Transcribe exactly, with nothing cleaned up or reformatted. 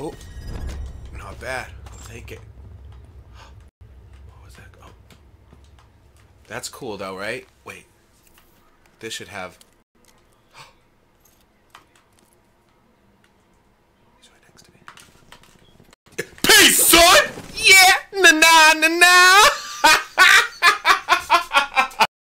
Oh, not bad. I'll take it. What was that? Oh, that's cool though, right? Wait, this should have. He's right next to me. Peace, son. Yeah, na na na na.